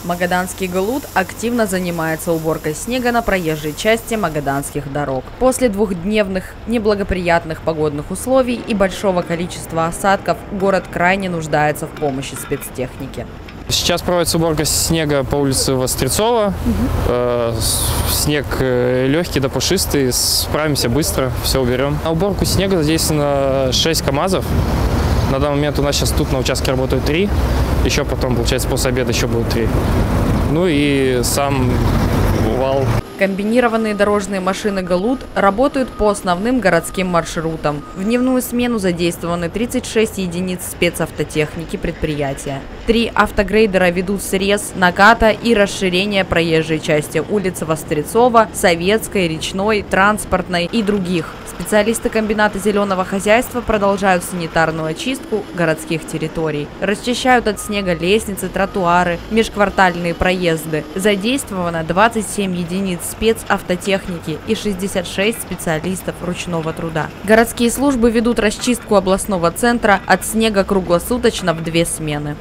Магаданский ГЛУД активно занимается уборкой снега на проезжей части магаданских дорог. После двухдневных неблагоприятных погодных условий и большого количества осадков город крайне нуждается в помощи спецтехники. Сейчас проводится уборка снега по улице Вострецова. Снег легкий да пушистый, справимся быстро, все уберем. На уборку снега задействовано 6 КАМАЗов. На данный момент у нас сейчас тут на участке работают 3. Еще потом, получается, после обеда еще будет 3. Ну и сам вал. Комбинированные дорожные машины ГЛУД работают по основным городским маршрутам. В дневную смену задействованы 36 единиц спецавтотехники предприятия. 3 автогрейдера ведут срез, наката и расширение проезжей части улиц Вострецова, Советской, Речной, Транспортной и других. Специалисты комбината зеленого хозяйства продолжают санитарную очистку городских территорий. Расчищают от снега лестницы, тротуары, межквартальные проезды. Задействовано 27 единиц спецавтотехники и 66 специалистов ручного труда. Городские службы ведут расчистку областного центра от снега круглосуточно в 2 смены.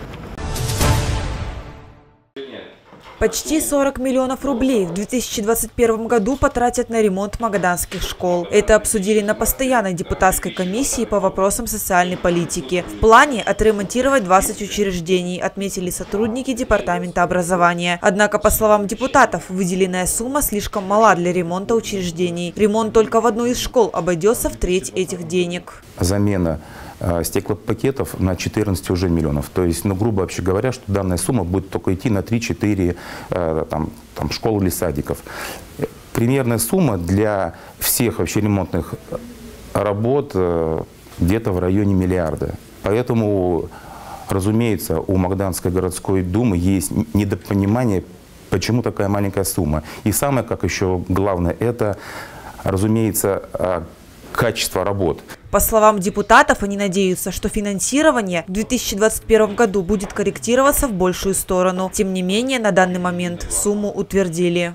Почти 40 миллионов рублей в 2021 году потратят на ремонт магаданских школ. Это обсудили на постоянной депутатской комиссии по вопросам социальной политики. В плане отремонтировать 20 учреждений, отметили сотрудники департамента образования. Однако, по словам депутатов, выделенная сумма слишком мала для ремонта учреждений. Ремонт только в одной из школ обойдется в треть этих денег. Замена стеклопакетов на 14 уже миллионов. То есть, грубо вообще говоря, что данная сумма будет только идти на 3-4 школ или садиков. Примерная сумма для всех вообще ремонтных работ где-то в районе миллиарда. Поэтому, разумеется, у Магаданской городской думы есть недопонимание, почему такая маленькая сумма. И самое, как еще главное, это, разумеется, качество работ. По словам депутатов, они надеются, что финансирование в 2021 году будет корректироваться в большую сторону. Тем не менее, на данный момент сумму утвердили.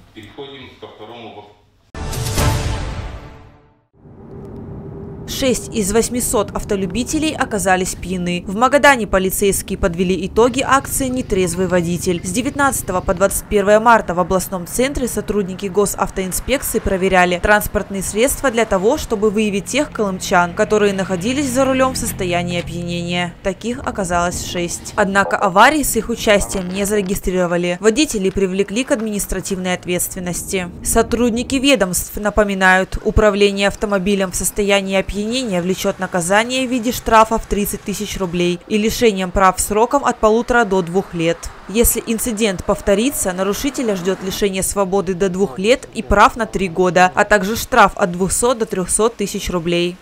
6 из 800 автолюбителей оказались пьяны. В Магадане полицейские подвели итоги акции «Нетрезвый водитель». С 19 по 21 марта в областном центре сотрудники госавтоинспекции проверяли транспортные средства для того, чтобы выявить тех колымчан, которые находились за рулем в состоянии опьянения. Таких оказалось 6. Однако аварии с их участием не зарегистрировали. Водителей привлекли к административной ответственности. Сотрудники ведомств напоминают, управление автомобилем в состоянии опьянения влечет наказание в виде штрафа в 30 тысяч рублей и лишением прав сроком от 1,5 до 2 лет. Если инцидент повторится, нарушителя ждет лишение свободы до 2 лет и прав на 3 года, а также штраф от 200 до 300 тысяч рублей.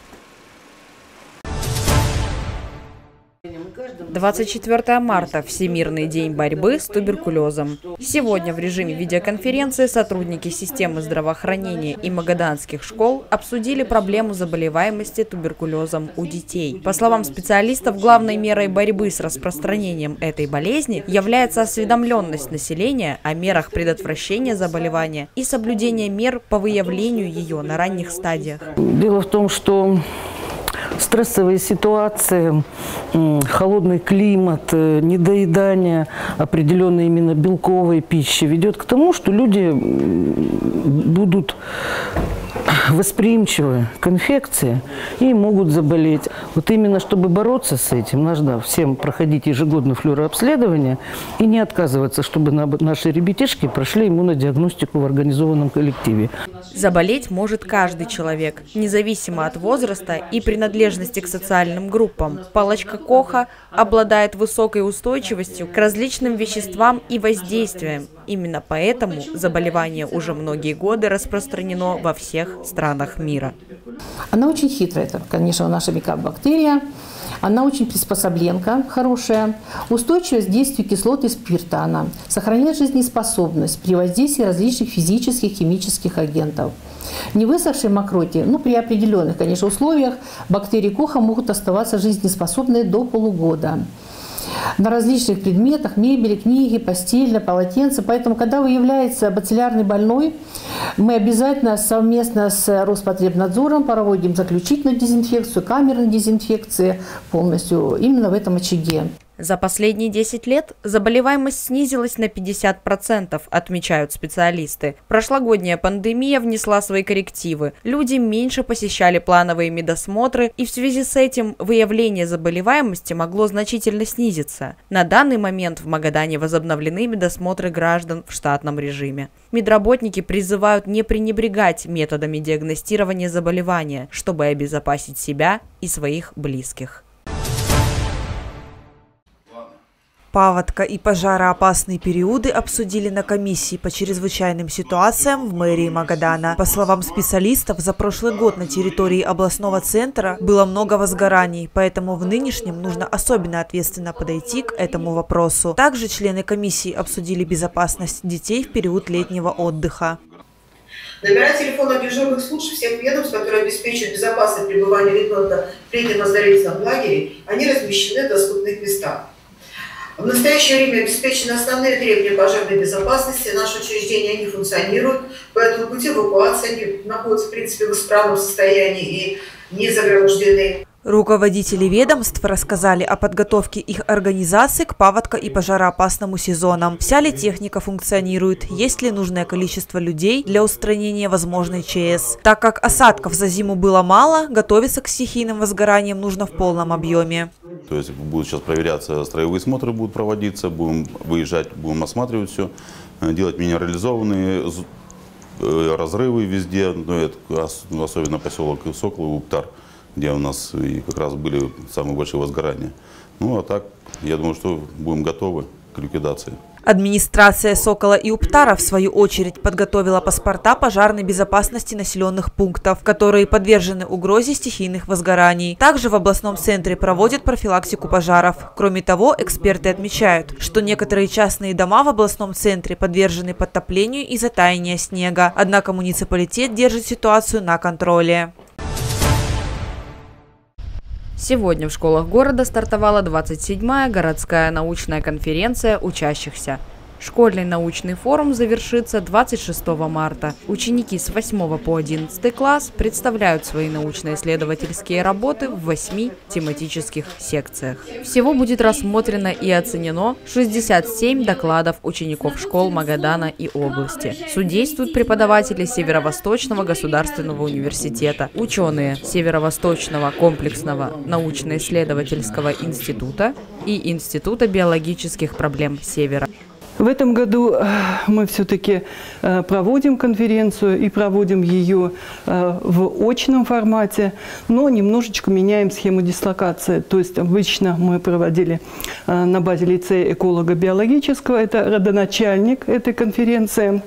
24 марта – Всемирный день борьбы с туберкулезом. Сегодня в режиме видеоконференции сотрудники системы здравоохранения и магаданских школ обсудили проблему заболеваемости туберкулезом у детей. По словам специалистов, главной мерой борьбы с распространением этой болезни является осведомленность населения о мерах предотвращения заболевания и соблюдение мер по выявлению ее на ранних стадиях. Дело в том, что стрессовые ситуации, холодный климат, недоедание определенной именно белковой пищи ведет к тому, что люди будут восприимчивы к инфекции и могут заболеть. Вот именно чтобы бороться с этим, нужно всем проходить ежегодное флюорообследование и не отказываться, чтобы наши ребятишки прошли иммунодиагностику в организованном коллективе. Заболеть может каждый человек, независимо от возраста и принадлежности к социальным группам. Палочка Коха обладает высокой устойчивостью к различным веществам и воздействиям. Именно поэтому заболевание уже многие годы распространено во всех странах мира. Она очень хитрая, это, конечно, наша микобактерия. Она очень приспособленка хорошая. Устойчивость к действию кислот и спирта она. Сохраняет жизнеспособность при воздействии различных физических, химических агентов. Невысохшие мокроти, при определенных, конечно, условиях бактерии Коха могут оставаться жизнеспособны до полугода. На различных предметах, мебели, книги, постель, полотенца. Поэтому, когда выявляется бациллярный больной, мы обязательно совместно с Роспотребнадзором проводим заключительную дезинфекцию, камерную дезинфекцию полностью именно в этом очаге. За последние 10 лет заболеваемость снизилась на 50%, отмечают специалисты. Прошлогодняя пандемия внесла свои коррективы. Люди меньше посещали плановые медосмотры, и в связи с этим выявление заболеваемости могло значительно снизиться. На данный момент в Магадане возобновлены медосмотры граждан в штатном режиме. Медработники призывают не пренебрегать методами диагностирования заболевания, чтобы обезопасить себя и своих близких. Паводка и пожароопасные периоды обсудили на комиссии по чрезвычайным ситуациям в мэрии Магадана. По словам специалистов, за прошлый год на территории областного центра было много возгораний, поэтому в нынешнем нужно особенно ответственно подойти к этому вопросу. Также члены комиссии обсудили безопасность детей в период летнего отдыха. Номера телефонов дежурных служб всех ведомств, которые обеспечивают безопасное пребывание ребенка в летнем оздоровительном лагере, они размещены в доступных местах. В настоящее время обеспечены основные требования пожарной безопасности, наши учреждения не функционируют, поэтому пути эвакуации они находятся в принципе в исправном состоянии и не загромождены. Руководители ведомств рассказали о подготовке их организации к паводка и пожароопасному сезонам. Вся ли техника функционирует, есть ли нужное количество людей для устранения возможной ЧС. Так как осадков за зиму было мало, готовиться к стихийным возгораниям нужно в полном объеме. То есть будут сейчас проверяться, строевые смотры будут проводиться, будем выезжать, будем осматривать все, делать минерализованные разрывы везде, особенно поселок Сокол и Уптар, где у нас и как раз были самые большие возгорания. Ну а так, я думаю, что будем готовы к ликвидации. Администрация Сокола и Уптара, в свою очередь, подготовила паспорта пожарной безопасности населенных пунктов, которые подвержены угрозе стихийных возгораний. Также в областном центре проводят профилактику пожаров. Кроме того, эксперты отмечают, что некоторые частные дома в областном центре подвержены подтоплению из-за таяния снега. Однако муниципалитет держит ситуацию на контроле. Сегодня в школах города стартовала 27-я городская научная конференция учащихся. Школьный научный форум завершится 26 марта. Ученики с 8 по 11 класс представляют свои научно-исследовательские работы в 8 тематических секциях. Всего будет рассмотрено и оценено 67 докладов учеников школ Магадана и области. Судействуют преподаватели Северо-Восточного государственного университета, ученые Северо-Восточного комплексного научно-исследовательского института и Института биологических проблем Севера. В этом году мы все-таки проводим конференцию и проводим ее в очном формате, но немножечко меняем схему дислокации. То есть обычно мы проводили на базе лицея эколого-биологического, это родоначальник этой конференции.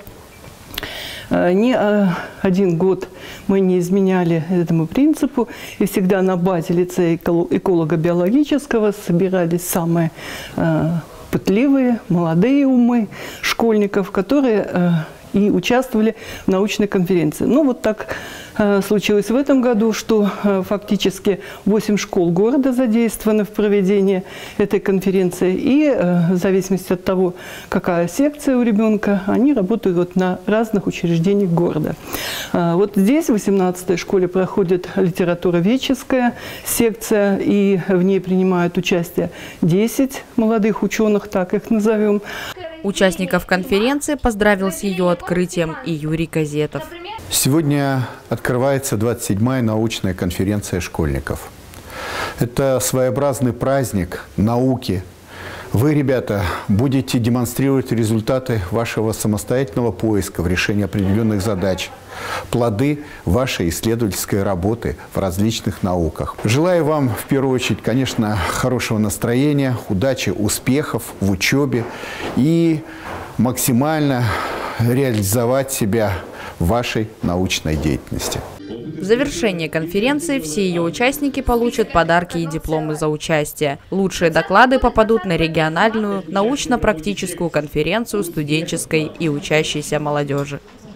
Ни один год мы не изменяли этому принципу, и всегда на базе лицея эколого-биологического собирались самые пытливые, молодые умы школьников, которые и участвовали в научной конференции. Ну, вот так случилось в этом году, что фактически 8 школ города задействованы в проведении этой конференции. И в зависимости от того, какая секция у ребенка, они работают вот на разных учреждениях города. Вот здесь, в 18-й школе, проходит литературоведческая секция, и в ней принимают участие 10 молодых ученых, так их назовем. Участников конференции поздравил с ее открытием и Юрий Казетов. Сегодня открывается 27-я научная конференция школьников. Это своеобразный праздник науки. Вы, ребята, будете демонстрировать результаты вашего самостоятельного поиска в решении определенных задач, плоды вашей исследовательской работы в различных науках. Желаю вам, в первую очередь, конечно, хорошего настроения, удачи, успехов в учебе и максимально реализовать себя в вашей научной деятельности. В завершение конференции все ее участники получат подарки и дипломы за участие. Лучшие доклады попадут на региональную научно-практическую конференцию студенческой и учащейся молодежи.